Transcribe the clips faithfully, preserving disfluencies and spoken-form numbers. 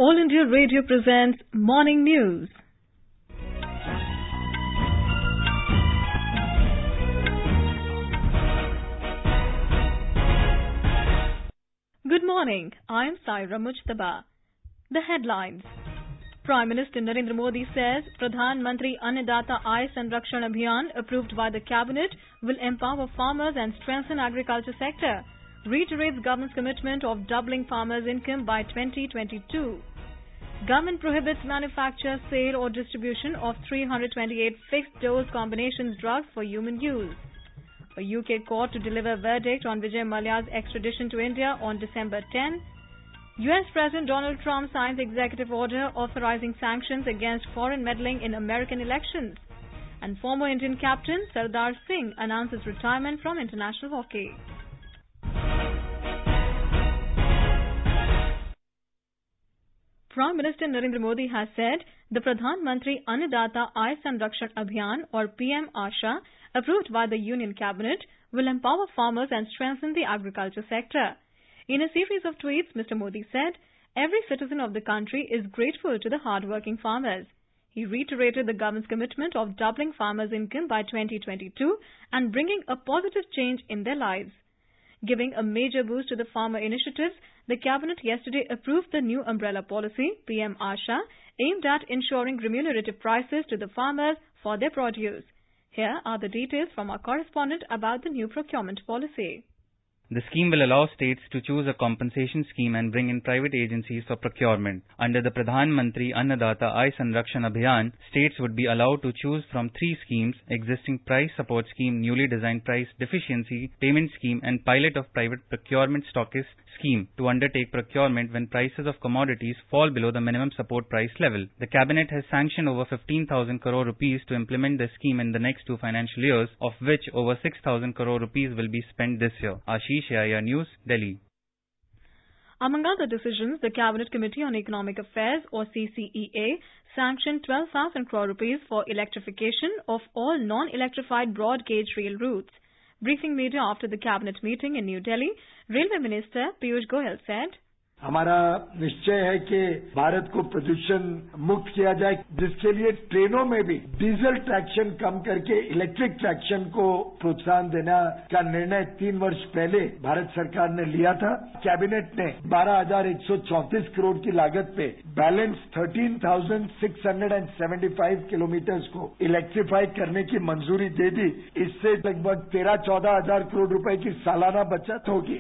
All India Radio presents Morning News. Good morning. I am Saira Mujtaba. The headlines. Prime Minister Narendra Modi says Pradhan Mantri Annadata Aay Sanrakshan Abhiyan approved by the Cabinet will empower farmers and strengthen agriculture sector. Reiterates government's commitment of doubling farmers' income by twenty twenty-two. Government prohibits manufacture, sale or distribution of three hundred twenty-eight fixed-dose combinations drugs for human use. A U K court to deliver verdict on Vijay Mallya's extradition to India on December tenth. U S President Donald Trump signs executive order authorizing sanctions against foreign meddling in American elections. And former Indian captain Sardar Singh announces retirement from international hockey. Prime Minister Narendra Modi has said the Pradhan Mantri Annadata Aay Sanrakshan Abhiyan or P M ASHA approved by the Union Cabinet will empower farmers and strengthen the agriculture sector. In a series of tweets, Mister Modi said every citizen of the country is grateful to the hard-working farmers. He reiterated the government's commitment of doubling farmers' income by twenty twenty-two and bringing a positive change in their lives. Giving a major boost to the farmer initiatives, the Cabinet yesterday approved the new umbrella policy, P M ASHA, aimed at ensuring remunerative prices to the farmers for their produce. Here are the details from our correspondent about the new procurement policy. The scheme will allow states to choose a compensation scheme and bring in private agencies for procurement. Under the Pradhan Mantri Annadata Aay Sanrakshan Abhiyan, states would be allowed to choose from three schemes: existing price support scheme, newly designed price deficiency payment scheme, and pilot of private procurement stockist scheme to undertake procurement when prices of commodities fall below the minimum support price level. The Cabinet has sanctioned over fifteen thousand crore rupees to implement the scheme in the next two financial years, of which over six thousand crore rupees will be spent this year. Ashish, A I R News, Delhi. Among other decisions, the Cabinet Committee on Economic Affairs or C C E A sanctioned twelve thousand crore rupees for electrification of all non-electrified broad gauge rail routes. Briefing media after the Cabinet meeting in New Delhi, Railway Minister Piyush Goyal said, हमारा निश्चय है कि भारत को प्रदूषण मुक्त किया जाए, जिसके लिए ट्रेनों में भी डीजल ट्रैक्शन कम करके इलेक्ट्रिक ट्रैक्शन को प्रोत्साहन देना का निर्णय तीन वर्ष पहले भारत सरकार ने लिया था. कैबिनेट ने बारह हजार एक सौ चौंतीस करोड़ की लागत पे बैलेंस तेरह हजार छह सौ पचहत्तर किलोमीटर को इलेक्ट्रीफाई करने की मंजूरी दे दी. इससे लगभग तेरह चौदह हजार करोड़ रुपए की सालाना बचत होगी.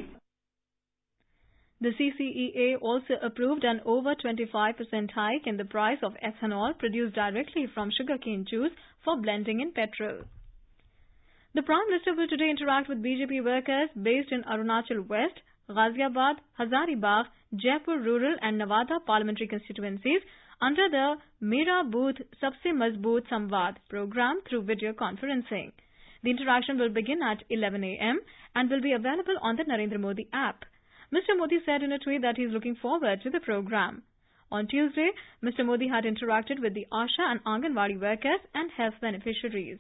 The C C E A also approved an over twenty-five percent hike in the price of ethanol produced directly from sugarcane juice for blending in petrol. The Prime Minister will today interact with B J P workers based in Arunachal West, Ghaziabad, Hazaribagh, Jaipur Rural and Nawada parliamentary constituencies under the Mera Booth Sabse Mazboot Samvad program through video conferencing. The interaction will begin at eleven a m and will be available on the Narendra Modi app. Mister Modi said in a tweet that he is looking forward to the program. On Tuesday, Mister Modi had interacted with the ASHA and Anganwadi workers and health beneficiaries.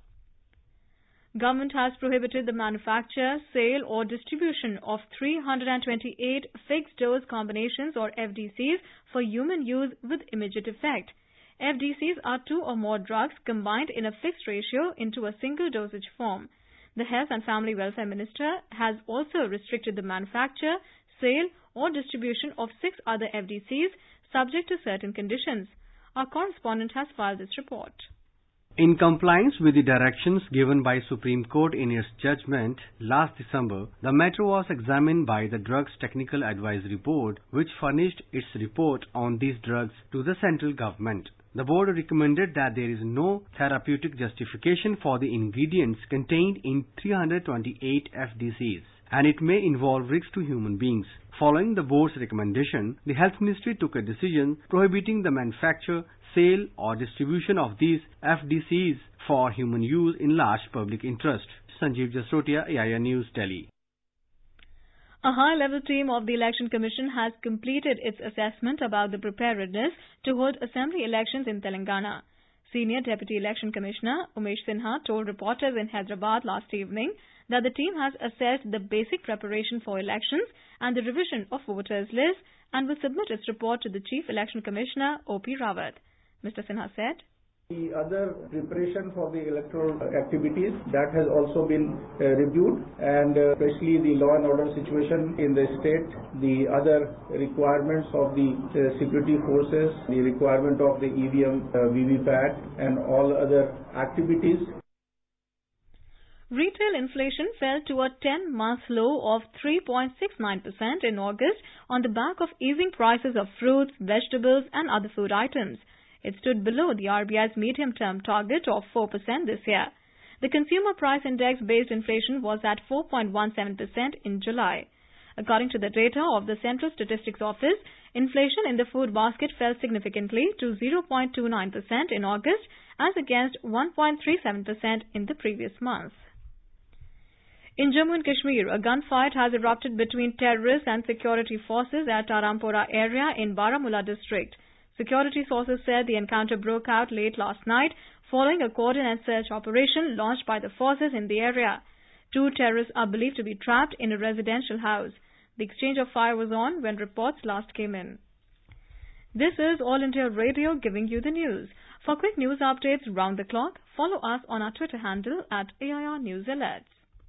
Government has prohibited the manufacture, sale or distribution of three hundred twenty-eight fixed-dose combinations or F D Cs for human use with immediate effect. F D Cs are two or more drugs combined in a fixed ratio into a single dosage form. The Health and Family Welfare Minister has also restricted the manufacture, sale or distribution of six other F D Cs subject to certain conditions. Our correspondent has filed this report. In compliance with the directions given by Supreme Court in its judgment last December, the matter was examined by the Drugs Technical Advisory Board, which furnished its report on these drugs to the central government. The board recommended that there is no therapeutic justification for the ingredients contained in three hundred twenty-eight F D Cs, and it may involve risk to human beings. Following the board's recommendation, the Health Ministry took a decision prohibiting the manufacture, sale or distribution of these F D Cs for human use in large public interest. Sanjeev Jasrotia, A I R News, Delhi. A high-level team of the Election Commission has completed its assessment about the preparedness to hold assembly elections in Telangana. Senior Deputy Election Commissioner Umesh Sinha told reporters in Hyderabad last evening that the team has assessed the basic preparation for elections and the revision of voters' lists and will submit its report to the Chief Election Commissioner O P Rawat. Mister Sinha said, the other preparation for the electoral activities, that has also been uh, reviewed, and uh, especially the law and order situation in the state, the other requirements of the uh, security forces, the requirement of the E V M, uh, V V P A T, and all other activities. Retail inflation fell to a ten-month low of three point six nine percent in August on the back of easing prices of fruits, vegetables and other food items. It stood below the R B I's medium-term target of four percent this year. The Consumer Price Index-based inflation was at four point one seven percent in July. According to the data of the Central Statistics Office, inflation in the food basket fell significantly to zero point two nine percent in August as against one point three seven percent in the previous month. In Jammu and Kashmir, a gunfight has erupted between terrorists and security forces at Tarampora area in Baramulla district. Security sources said the encounter broke out late last night following a coordinated search operation launched by the forces in the area. Two terrorists are believed to be trapped in a residential house. The exchange of fire was on when reports last came in. This is All India Radio giving you the news. For quick news updates round the clock, follow us on our Twitter handle at A I R News Alerts.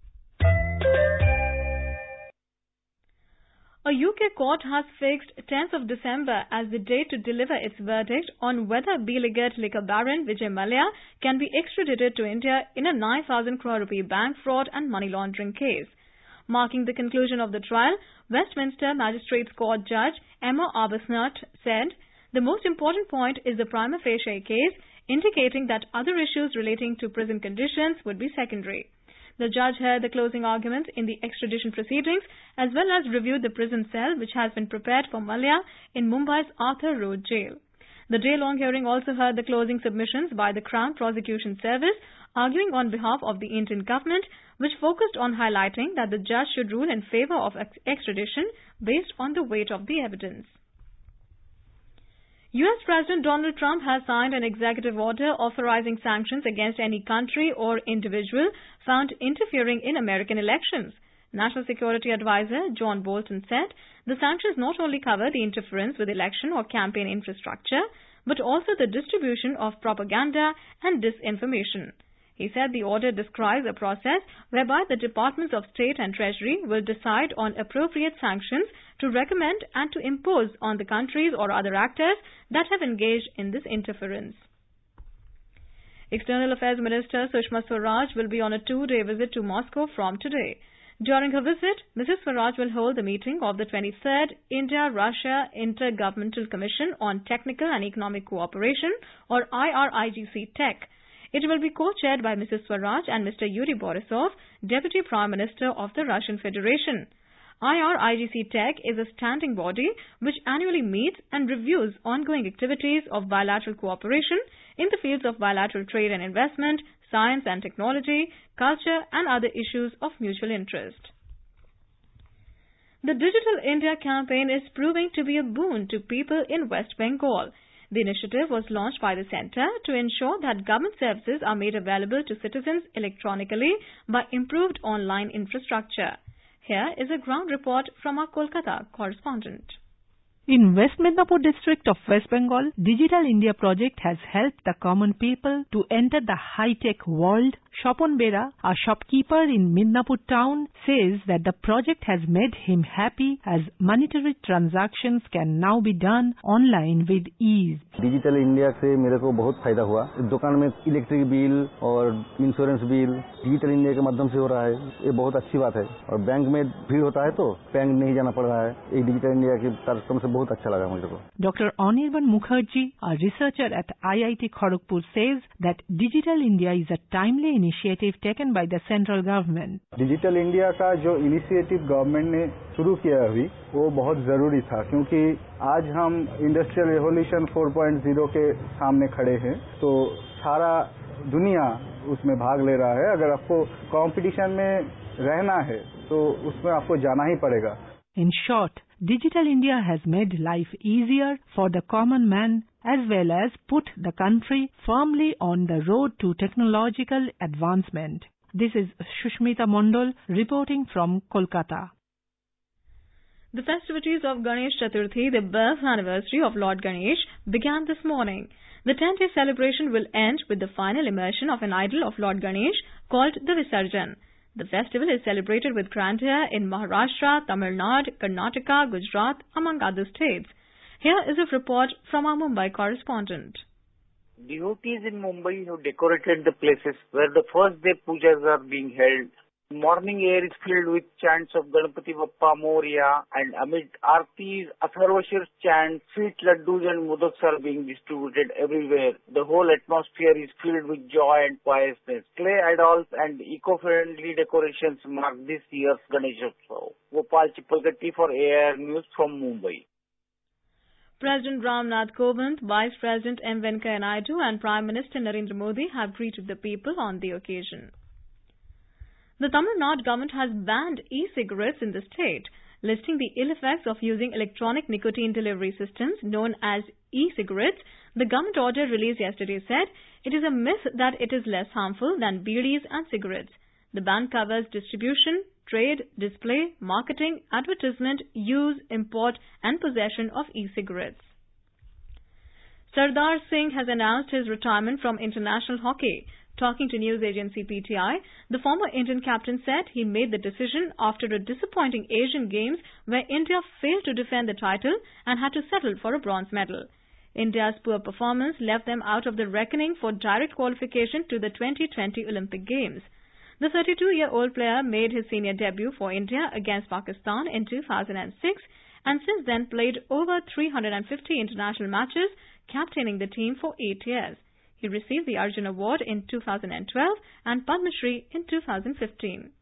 A U K court has fixed tenth of December as the date to deliver its verdict on whether Beeligat liquor baron Vijay Mallya can be extradited to India in a nine thousand crore rupee bank fraud and money laundering case. Marking the conclusion of the trial, Westminster Magistrates Court Judge Emma Arbuthnot said, "The most important point is the prima facie case, indicating that other issues relating to prison conditions would be secondary." The judge heard the closing argument in the extradition proceedings as well as reviewed the prison cell which has been prepared for Mallya in Mumbai's Arthur Road jail. The day-long hearing also heard the closing submissions by the Crown Prosecution Service, arguing on behalf of the Indian government, which focused on highlighting that the judge should rule in favour of ex extradition based on the weight of the evidence. U S President Donald Trump has signed an executive order authorizing sanctions against any country or individual found interfering in American elections. National Security Advisor John Bolton said the sanctions not only cover the interference with election or campaign infrastructure, but also the distribution of propaganda and disinformation. He said the order describes a process whereby the Departments of State and Treasury will decide on appropriate sanctions to recommend and to impose on the countries or other actors that have engaged in this interference. External Affairs Minister Sushma Swaraj will be on a two-day visit to Moscow from today. During her visit, Missus Swaraj will hold the meeting of the twenty-third India-Russia Intergovernmental Commission on Technical and Economic Cooperation, or I R I G C Tech. It will be co-chaired by Missus Swaraj and Mister Yuri Borisov, Deputy Prime Minister of the Russian Federation. I R I G C Tech is a standing body which annually meets and reviews ongoing activities of bilateral cooperation in the fields of bilateral trade and investment, science and technology, culture and other issues of mutual interest. The Digital India campaign is proving to be a boon to people in West Bengal. The initiative was launched by the Centre to ensure that government services are made available to citizens electronically by improved online infrastructure. Here is a ground report from our Kolkata correspondent. In West Midnapur district of West Bengal, Digital India project has helped the common people to enter the high-tech world. Shopon Bera, a shopkeeper in Midnapur town, says that the project has made him happy as monetary transactions can now be done online with ease. Digital India से मेरे को बहुत फायदा हुआ. दुकान में electric bill और insurance bill digital India के माध्यम से हो रहा है. ये बहुत अच्छी बात है. और बैंक में भीड़ होता है तो बैंक नहीं जाना पड़ रहा है. ये डिजिटल इंडिया के कार्यक्रम से बहुत अच्छा लगा मुझे को. Doctor Anirban Mukherjee, a researcher at I I T Kharagpur, says that Digital India is a timely initiative taken by the central government. Digital India का जो इनिशिएटिव गवर्नमेंट ने शुरू किया अभी वो बहुत जरूरी था क्योंकि आज हम industrial revolution four point zero के सामने खड़े हैं तो सारा दुनिया उसमें भाग ले रहा है. अगर आपको कंपटीशन में रहना है तो उसमें आपको जाना ही पड़ेगा. In short, Digital India has made life easier for the common man as well as put the country firmly on the road to technological advancement. This is Shushmita Mondal reporting from Kolkata. The festivities of Ganesh Chaturthi, the birth anniversary of Lord Ganesh, began this morning. The ten-day celebration will end with the final immersion of an idol of Lord Ganesh called the Visarjan. The festival is celebrated with grandeur in Maharashtra, Tamil Nadu, Karnataka, Gujarat, among other states. Here is a report from our Mumbai correspondent. Devotees in Mumbai have decorated the places where the first day pujas are being held. Morning air is filled with chants of Ganapati Bappa Moria, and amid aartis, Atharvashir chants, sweet laddus and mudaks are being distributed everywhere. The whole atmosphere is filled with joy and piousness. Clay idols and eco-friendly decorations mark this year's Ganeshotsav. Gopal Chipalgatti for A I R News from Mumbai. President Ram Nath Kovind, Vice President M. Venkaiah Naidu and Prime Minister Narendra Modi have greeted the people on the occasion. The Tamil Nadu government has banned e-cigarettes in the state, listing the ill effects of using electronic nicotine delivery systems known as e-cigarettes. The government order released yesterday said it is a myth that it is less harmful than bidis and cigarettes. The ban covers distribution, trade, display, marketing, advertisement, use, import and possession of e-cigarettes. Sardar Singh has announced his retirement from international hockey. Talking to news agency P T I, the former Indian captain said he made the decision after a disappointing Asian Games where India failed to defend the title and had to settle for a bronze medal. India's poor performance left them out of the reckoning for direct qualification to the twenty twenty Olympic Games. The thirty-two-year-old player made his senior debut for India against Pakistan in two thousand six and since then played over three hundred fifty international matches, captaining the team for eight years. He received the Arjun Award in two thousand twelve and Padma Shri in two thousand fifteen.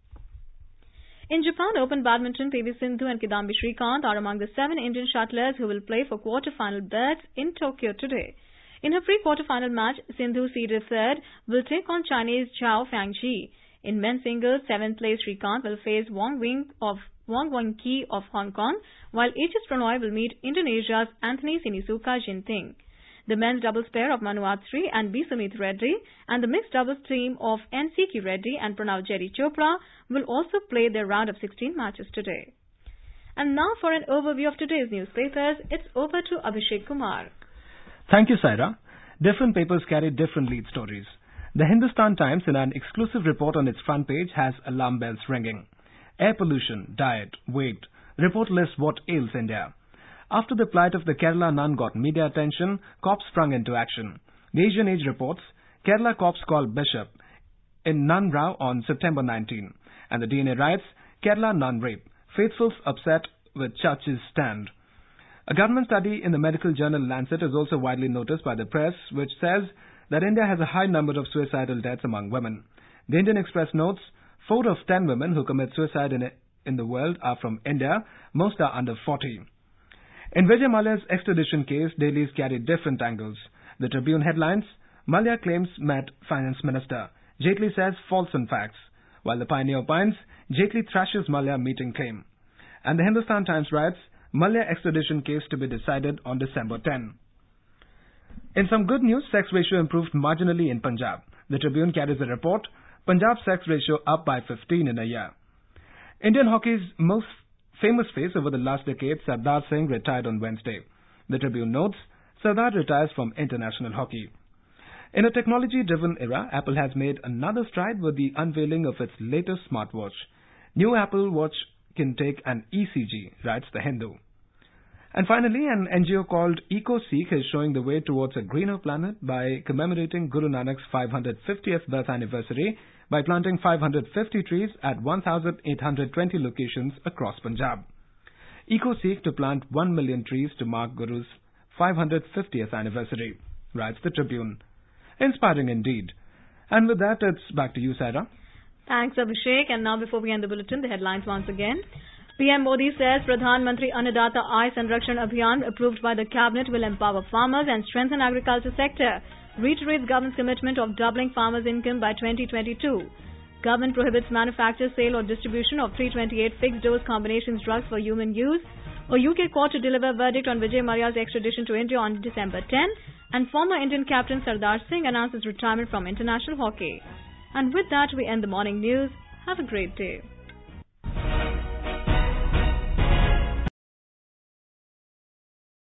In Japan Open Badminton, P V Sindhu and Kidambi Srikanth are among the seven Indian shuttlers who will play for quarter-final berths in Tokyo today. In her pre-quarter-final match, Sindhu, seeded third, will take on Chinese Zhao Fangji. In men's singles, seventh place Srikanth will face Wang Wing of Wang Wengqi of Hong Kong, while H S Pranoy will meet Indonesia's Anthony Sinisuka Ginting. The men's doubles pair of Manu Atri and B. Sumit Reddy and the mixed doubles team of N. C. K. Reddy and Pranav Jerry Chopra will also play their round of sixteen matches today. And now for an overview of today's newspapers, it's over to Abhishek Kumar. Thank you, Saira. Different papers carry different lead stories. The Hindustan Times, in an exclusive report on its front page, has alarm bells ringing. Air pollution, diet, weight. Report lists what ails India. After the plight of the Kerala nun got media attention, cops sprung into action. The Asian Age reports, Kerala cops call Bishop in nun row on September nineteenth. And the D N A writes, Kerala nun rape. Faithfuls upset with church's stand. A government study in the medical journal Lancet is also widely noticed by the press, which says that India has a high number of suicidal deaths among women. The Indian Express notes, four of ten women who commit suicide in, in the world are from India. Most are under forty. In Vijay Mallya's extradition case, dailies carry different angles. The Tribune headlines, Mallya claims met Finance Minister. Jaitley says false on facts. While the Pioneer opines, Jaitley thrashes Mallya meeting claim. And the Hindustan Times writes, Mallya extradition case to be decided on December tenth. In some good news, sex ratio improved marginally in Punjab. The Tribune carries a report, Punjab sex ratio up by fifteen in a year. Indian hockey's most famous face over the last decade, Sardar Singh, retired on Wednesday. The Tribune notes, Sardar retires from international hockey. In a technology-driven era, Apple has made another stride with the unveiling of its latest smartwatch. New Apple Watch can take an E C G, writes The Hindu. And finally, an N G O called EcoSeek is showing the way towards a greener planet by commemorating Guru Nanak's five hundred fiftieth birth anniversary by planting five hundred fifty trees at one thousand eight hundred twenty locations across Punjab. EcoSeek to plant one million trees to mark Guru's five hundred fiftieth anniversary, writes the Tribune. Inspiring indeed. And with that, it's back to you, Sarah. Thanks, Abhishek. And now before we end the bulletin, the headlines once again. P M Modi says Pradhan Mantri Annadata Aay Sanrakshan Abhiyan approved by the Cabinet will empower farmers and strengthen agriculture sector. Reiterates government's commitment of doubling farmers' income by twenty twenty-two. Government prohibits manufacture, sale or distribution of three twenty-eight fixed-dose combinations drugs for human use. A U K court to deliver verdict on Vijay Mallya's extradition to India on December tenth. And former Indian captain Sardar Singh announces retirement from international hockey. And with that, we end the morning news. Have a great day.